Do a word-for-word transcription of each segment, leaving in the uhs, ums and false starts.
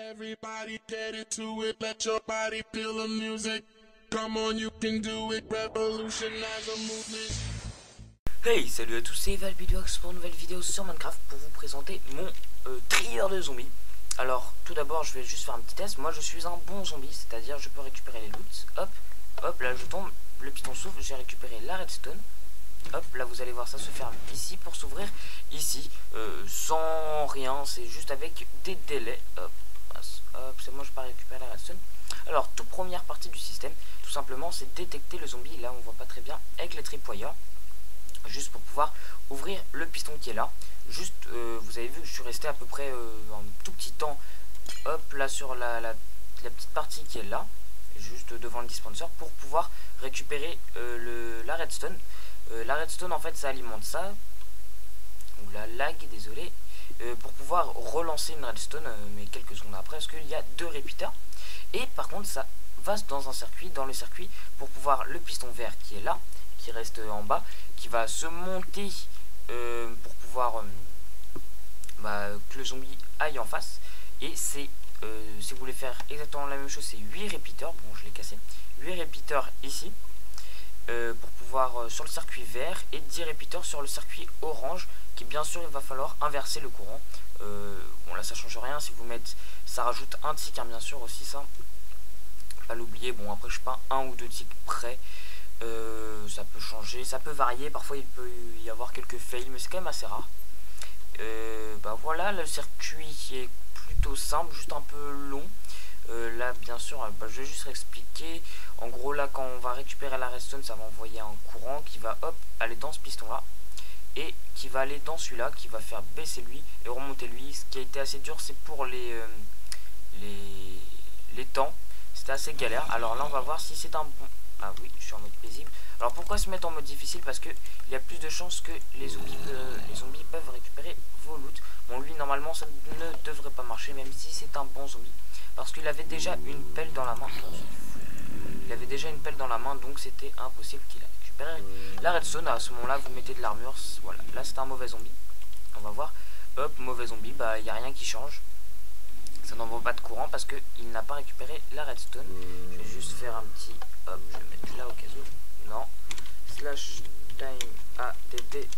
Everybody get into it, let your body feel the music. Come on, you can do it, revolutionize a movement. Hey, salut à tous, c'est Valbidox pour une nouvelle vidéo sur Minecraft pour vous présenter mon euh, trieur de zombies. Alors, tout d'abord, je vais juste faire un petit test. Moi, je suis un bon zombie, c'est-à-dire je peux récupérer les loots. Hop, hop, là je tombe, le piston s'ouvre, j'ai récupéré la redstone. Hop, là vous allez voir ça se ferme ici pour s'ouvrir ici, euh, sans rien, c'est juste avec des délais. Hop, hop, c'est moi je peux récupérer la redstone. Alors, toute première partie du système, tout simplement, c'est détecter le zombie. Là, on voit pas très bien avec les tripwires, juste pour pouvoir ouvrir le piston qui est là. Juste, euh, vous avez vu que je suis resté à peu près euh, un tout petit temps. Hop, là sur la, la, la petite partie qui est là, juste devant le dispenser, pour pouvoir récupérer euh, le, la redstone. Euh, la redstone, en fait, ça alimente ça. Ou la lag, désolé. Euh, pour pouvoir relancer une redstone, euh, mais quelques secondes après, parce qu'il y a deux repeaters. Et par contre, ça va dans un circuit, dans le circuit, pour pouvoir le piston vert qui est là, qui reste en bas, qui va se monter euh, pour pouvoir euh, bah, que le zombie aille en face. Et c'est, euh, si vous voulez faire exactement la même chose, c'est huit repeaters. Bon, je l'ai cassé. huit repeaters ici. Euh, pour pouvoir euh, sur le circuit vert et dix repeaters sur le circuit orange, qui bien sûr il va falloir inverser le courant. Euh, bon là ça change rien, si vous mettez, ça rajoute un tick hein, bien sûr aussi, ça pas l'oublier. Bon après je suis pas un ou deux ticks près, euh, ça peut changer, ça peut varier, parfois il peut y avoir quelques fails, mais c'est quand même assez rare. Euh, bah voilà, le circuit est plutôt simple, juste un peu long. Euh, là bien sûr bah, je vais juste expliquer. En gros là quand on va récupérer la redstone, ça va envoyer un courant qui va hop aller dans ce piston là et qui va aller dans celui là, qui va faire baisser lui et remonter lui. Ce qui a été assez dur, c'est pour les euh, les les temps, c'était assez galère. Alors là on va voir si c'est un bon. Ah oui, je suis en mode paisible. Alors pourquoi se mettre en mode difficile? Parce que il y a plus de chances que les zombies euh, les zombies peuvent récupérer vos loots. Bon lui normalement ça ne devrait pas marcher, même si c'est un bon zombie, parce qu'il avait déjà une pelle dans la main. Il avait déjà une pelle dans la main, donc c'était impossible qu'il a récupéré la redstone. À ce moment-là, vous mettez de l'armure. Voilà, là c'est un mauvais zombie. On va voir. Hop, mauvais zombie. Bah, il n'y a rien qui change. Ça n'envoie pas de courant parce qu'il n'a pas récupéré la redstone. Je vais juste faire un petit. Hop, je vais mettre là au cas où. Non. Slash time A D D.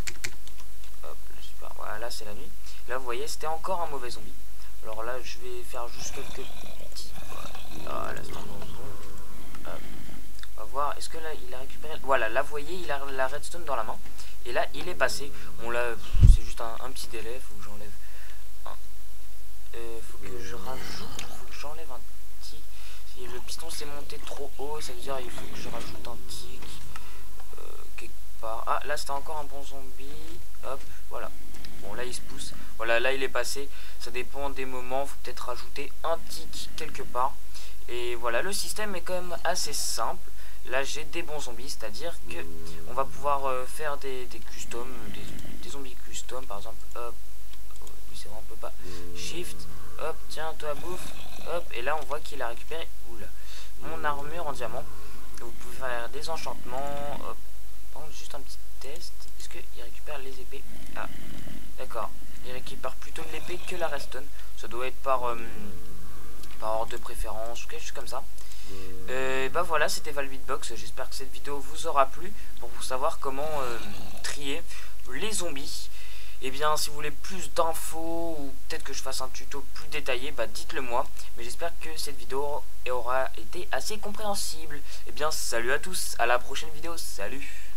Hop, super. Voilà, là c'est la nuit. Là, vous voyez, c'était encore un mauvais zombie. Alors là, je vais faire juste quelques petits. Voilà, ah, là c'est un bon zombie. On va voir, est-ce que là il a récupéré. Voilà, là vous voyez, il a la redstone dans la main. Et là il est passé. Bon là c'est juste un, un petit délai. Faut que j'enlève un. Euh, faut que je rajoute. Faut que j'enlève un tick. Si le piston s'est monté trop haut, ça veut dire il faut que je rajoute un tick euh, quelque part. Ah là c'était encore un bon zombie. Hop, voilà. Bon là il se pousse. Voilà, là il est passé. Ça dépend des moments. Faut peut-être rajouter un tick quelque part. Et voilà, le système est quand même assez simple. Là j'ai des bons zombies, c'est à dire que on va pouvoir euh, faire des, des customs, des, des zombies custom par exemple. Hop, lui c'est vrai on peut pas. Shift, hop, tiens toi bouffe, hop, et là on voit qu'il a récupéré oula, mon armure en diamant. Vous pouvez faire des enchantements. Hop, par contre, juste un petit test, est-ce qu'il récupère les épées? Ah d'accord, il récupère plutôt l'épée que la redstone. Ça doit être par euh, par ordre de préférence ou quelque chose comme ça. Euh, bah voilà, c'était Valbidox. J'espère que cette vidéo vous aura plu pour vous savoir comment euh, trier les zombies. Et bien si vous voulez plus d'infos ou peut-être que je fasse un tuto plus détaillé, bah dites-le moi. Mais j'espère que cette vidéo aura été assez compréhensible. Et bien salut à tous, à la prochaine vidéo, salut.